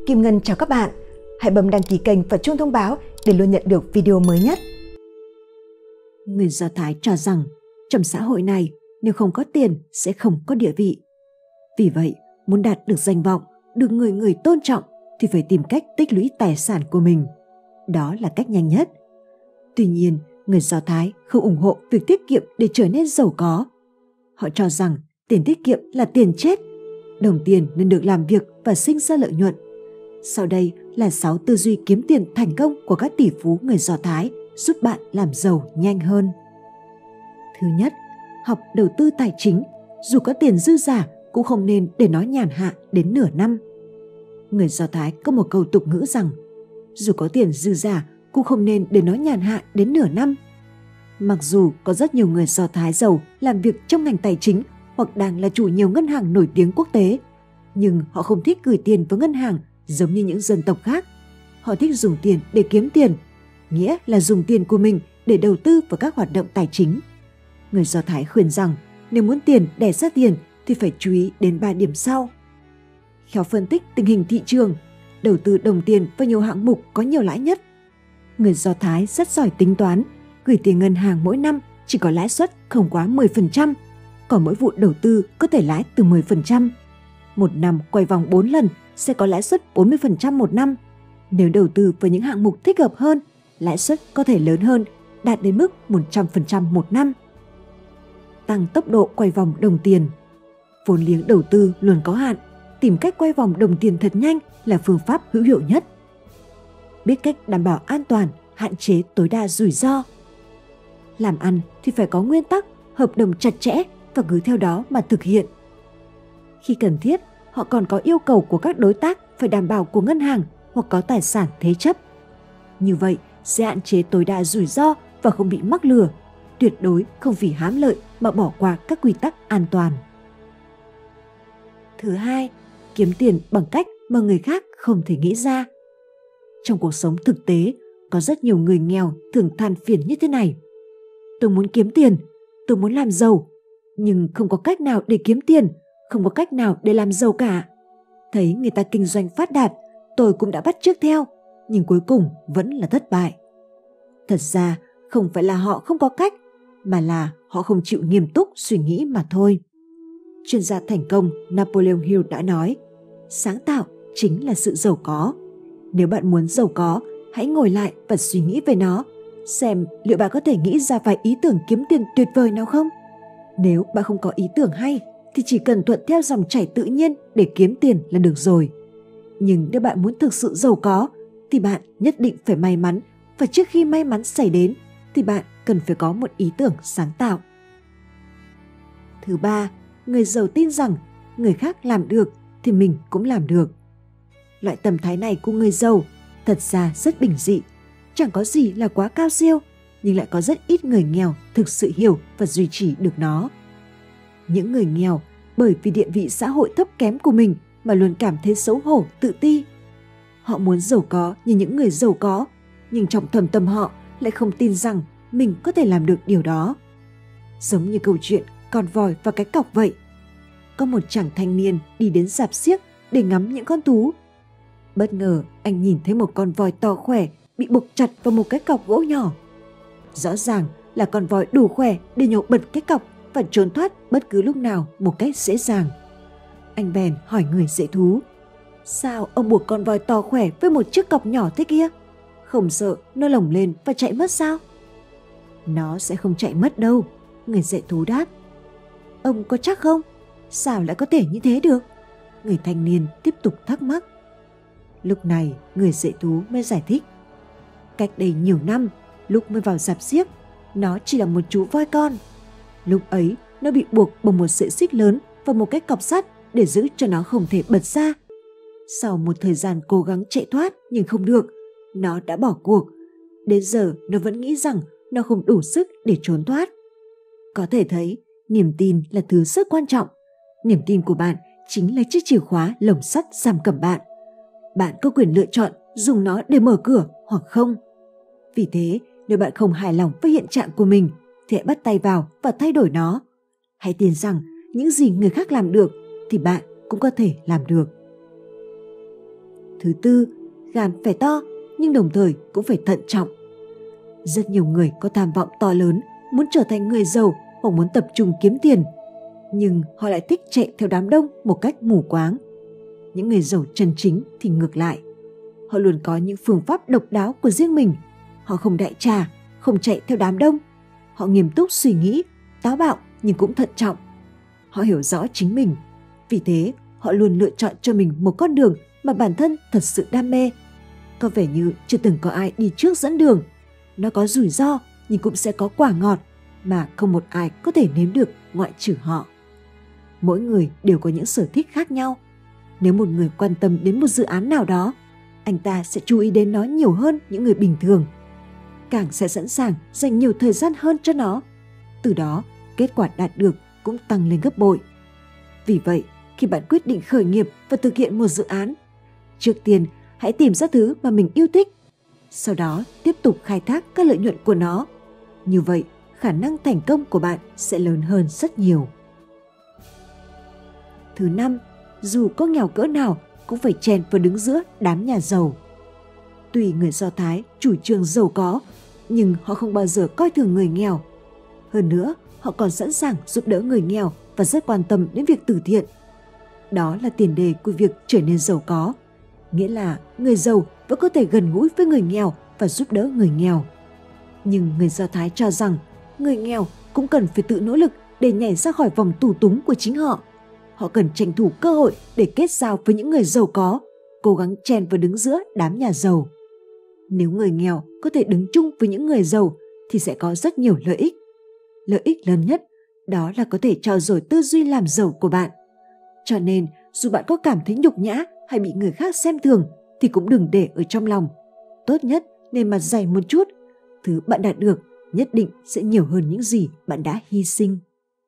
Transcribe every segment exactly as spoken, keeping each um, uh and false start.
Kim Ngân chào các bạn. Hãy bấm đăng ký kênh và chuông thông báo để luôn nhận được video mới nhất. Người Do Thái cho rằng trong xã hội này nếu không có tiền sẽ không có địa vị. Vì vậy, muốn đạt được danh vọng, được người người tôn trọng thì phải tìm cách tích lũy tài sản của mình. Đó là cách nhanh nhất. Tuy nhiên, người Do Thái không ủng hộ việc tiết kiệm để trở nên giàu có. Họ cho rằng tiền tiết kiệm là tiền chết. Đồng tiền nên được làm việc và sinh ra lợi nhuận. Sau đây là sáu tư duy kiếm tiền thành công của các tỷ phú người Do Thái giúp bạn làm giàu nhanh hơn. Thứ nhất, học đầu tư tài chính. Dù có tiền dư giả cũng không nên để nó nhàn hạ đến nửa năm. Người Do Thái có một câu tục ngữ rằng dù có tiền dư giả cũng không nên để nó nhàn hạ đến nửa năm. Mặc dù có rất nhiều người Do Thái giàu làm việc trong ngành tài chính hoặc đang là chủ nhiều ngân hàng nổi tiếng quốc tế, nhưng họ không thích gửi tiền vào ngân hàng giống như những dân tộc khác. Họ thích dùng tiền để kiếm tiền, nghĩa là dùng tiền của mình để đầu tư vào các hoạt động tài chính. Người Do Thái khuyên rằng nếu muốn tiền đẻ ra tiền thì phải chú ý đến ba điểm sau. Khéo phân tích tình hình thị trường, đầu tư đồng tiền vào nhiều hạng mục có nhiều lãi nhất. Người Do Thái rất giỏi tính toán, gửi tiền ngân hàng mỗi năm chỉ có lãi suất không quá mười phần trăm, còn mỗi vụ đầu tư có thể lãi từ mười phần trăm. Một năm quay vòng bốn lần sẽ có lãi suất bốn mươi phần trăm một năm. Nếu đầu tư vào những hạng mục thích hợp hơn, lãi suất có thể lớn hơn, đạt đến mức một trăm phần trăm một năm. Tăng tốc độ quay vòng đồng tiền. Vốn liếng đầu tư luôn có hạn, tìm cách quay vòng đồng tiền thật nhanh là phương pháp hữu hiệu nhất. Biết cách đảm bảo an toàn, hạn chế tối đa rủi ro. Làm ăn thì phải có nguyên tắc, hợp đồng chặt chẽ và cứ theo đó mà thực hiện. Khi cần thiết, họ còn có yêu cầu của các đối tác phải đảm bảo của ngân hàng hoặc có tài sản thế chấp. Như vậy sẽ hạn chế tối đa rủi ro và không bị mắc lừa. Tuyệt đối không vì hám lợi mà bỏ qua các quy tắc an toàn. Thứ hai, kiếm tiền bằng cách mà người khác không thể nghĩ ra. Trong cuộc sống thực tế, có rất nhiều người nghèo thường than phiền như thế này. Tôi muốn kiếm tiền, tôi muốn làm giàu, nhưng không có cách nào để kiếm tiền, không có cách nào để làm giàu cả. Thấy người ta kinh doanh phát đạt, tôi cũng đã bắt chước theo, nhưng cuối cùng vẫn là thất bại. Thật ra, không phải là họ không có cách, mà là họ không chịu nghiêm túc suy nghĩ mà thôi. Chuyên gia thành công Napoleon Hill đã nói, sáng tạo chính là sự giàu có. Nếu bạn muốn giàu có, hãy ngồi lại và suy nghĩ về nó, xem liệu bạn có thể nghĩ ra vài ý tưởng kiếm tiền tuyệt vời nào không? Nếu bạn không có ý tưởng hay, thì chỉ cần thuận theo dòng chảy tự nhiên để kiếm tiền là được rồi. Nhưng nếu bạn muốn thực sự giàu có, thì bạn nhất định phải may mắn, và trước khi may mắn xảy đến, thì bạn cần phải có một ý tưởng sáng tạo. Thứ ba, người giàu tin rằng người khác làm được thì mình cũng làm được. Loại tâm thái này của người giàu thật ra rất bình dị, chẳng có gì là quá cao siêu, nhưng lại có rất ít người nghèo thực sự hiểu và duy trì được nó. Những người nghèo bởi vì địa vị xã hội thấp kém của mình mà luôn cảm thấy xấu hổ, tự ti. Họ muốn giàu có như những người giàu có, nhưng trong thầm tâm họ lại không tin rằng mình có thể làm được điều đó. Giống như câu chuyện con voi và cái cọc vậy. Có một chàng thanh niên đi đến rạp xiếc để ngắm những con thú. Bất ngờ anh nhìn thấy một con voi to khỏe bị buộc chặt vào một cái cọc gỗ nhỏ. Rõ ràng là con voi đủ khỏe để nhổ bật cái cọc và trốn thoát bất cứ lúc nào một cách dễ dàng. Anh bèn hỏi người dạy thú, sao ông buộc con voi to khỏe với một chiếc cọc nhỏ thế kia? Không sợ nó lồng lên và chạy mất sao? Nó sẽ không chạy mất đâu, người dạy thú đáp. Ông có chắc không? Sao lại có thể như thế được? Người thanh niên tiếp tục thắc mắc. Lúc này người dạy thú mới giải thích. Cách đây nhiều năm, lúc mới vào rạp xiếc, nó chỉ là một chú voi con. Lúc ấy nó bị buộc bằng một sợi xích lớn và một cái cọc sắt để giữ cho nó không thể bật ra. Sau một thời gian cố gắng chạy thoát nhưng không được, nó đã bỏ cuộc. Đến giờ nó vẫn nghĩ rằng nó không đủ sức để trốn thoát. Có thể thấy, niềm tin là thứ rất quan trọng. Niềm tin của bạn chính là chiếc chìa khóa lồng sắt giam cầm bạn. Bạn có quyền lựa chọn dùng nó để mở cửa hoặc không. Vì thế, nếu bạn không hài lòng với hiện trạng của mình, thì hãy bắt tay vào và thay đổi nó. Hãy tin rằng những gì người khác làm được thì bạn cũng có thể làm được. Thứ tư, gan phải to nhưng đồng thời cũng phải thận trọng. Rất nhiều người có tham vọng to lớn, muốn trở thành người giàu hoặc muốn tập trung kiếm tiền, nhưng họ lại thích chạy theo đám đông một cách mù quáng. Những người giàu chân chính thì ngược lại. Họ luôn có những phương pháp độc đáo của riêng mình. Họ không đại trà, không chạy theo đám đông. Họ nghiêm túc suy nghĩ, táo bạo nhưng cũng thận trọng. Họ hiểu rõ chính mình. Vì thế, họ luôn lựa chọn cho mình một con đường mà bản thân thật sự đam mê. Có vẻ như chưa từng có ai đi trước dẫn đường. Nó có rủi ro nhưng cũng sẽ có quả ngọt mà không một ai có thể nếm được ngoại trừ họ. Mỗi người đều có những sở thích khác nhau. Nếu một người quan tâm đến một dự án nào đó, anh ta sẽ chú ý đến nó nhiều hơn những người bình thường. Càng sẽ sẵn sàng dành nhiều thời gian hơn cho nó. Từ đó, kết quả đạt được cũng tăng lên gấp bội. Vì vậy, khi bạn quyết định khởi nghiệp và thực hiện một dự án, trước tiên hãy tìm ra thứ mà mình yêu thích. Sau đó tiếp tục khai thác các lợi nhuận của nó. Như vậy, khả năng thành công của bạn sẽ lớn hơn rất nhiều. Thứ năm, dù có nghèo cỡ nào cũng phải chen vào đứng giữa đám nhà giàu. Tuy người Do Thái chủ trương giàu có, nhưng họ không bao giờ coi thường người nghèo. Hơn nữa, họ còn sẵn sàng giúp đỡ người nghèo và rất quan tâm đến việc từ thiện. Đó là tiền đề của việc trở nên giàu có. Nghĩa là người giàu vẫn có thể gần gũi với người nghèo và giúp đỡ người nghèo. Nhưng người Do Thái cho rằng người nghèo cũng cần phải tự nỗ lực để nhảy ra khỏi vòng tù túng của chính họ. Họ cần tranh thủ cơ hội để kết giao với những người giàu có, cố gắng chen vào đứng giữa đám nhà giàu. Nếu người nghèo có thể đứng chung với những người giàu thì sẽ có rất nhiều lợi ích. Lợi ích lớn nhất đó là có thể trau dồi tư duy làm giàu của bạn. Cho nên dù bạn có cảm thấy nhục nhã hay bị người khác xem thường thì cũng đừng để ở trong lòng. Tốt nhất nên mặt dày một chút. Thứ bạn đạt được nhất định sẽ nhiều hơn những gì bạn đã hy sinh.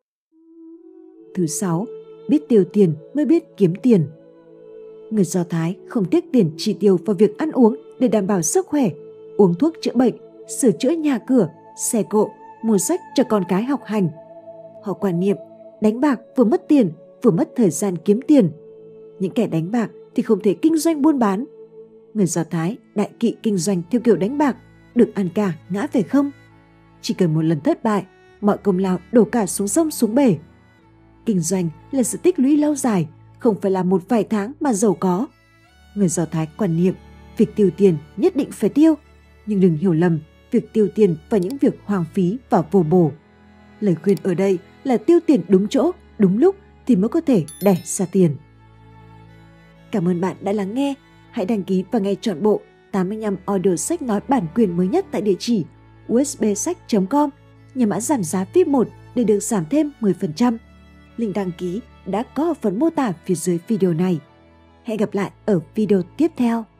Thứ sáu, biết tiêu tiền mới biết kiếm tiền. Người Do Thái không tiếc tiền chi tiêu vào việc ăn uống để đảm bảo sức khỏe, uống thuốc chữa bệnh, sửa chữa nhà cửa, xe cộ, mua sách cho con cái học hành. Họ quan niệm đánh bạc vừa mất tiền, vừa mất thời gian kiếm tiền. Những kẻ đánh bạc thì không thể kinh doanh buôn bán. Người Do Thái đại kỵ kinh doanh theo kiểu đánh bạc, được ăn cả ngã về không. Chỉ cần một lần thất bại, mọi công lao đổ cả xuống sông xuống bể. Kinh doanh là sự tích lũy lâu dài, không phải là một vài tháng mà giàu có. Người Do Thái quan niệm việc tiêu tiền nhất định phải tiêu, nhưng đừng hiểu lầm việc tiêu tiền vào những việc hoang phí và vô bổ. Lời khuyên ở đây là tiêu tiền đúng chỗ, đúng lúc thì mới có thể đẻ ra tiền. Cảm ơn bạn đã lắng nghe. Hãy đăng ký và nghe trọn bộ tám mươi lăm audio sách nói bản quyền mới nhất tại địa chỉ u ét bê sách chấm com, nhà mã giảm giá vê i pê một để được giảm thêm mười phần trăm. Link đăng ký đã có ở phần mô tả phía dưới video này. Hẹn gặp lại ở video tiếp theo.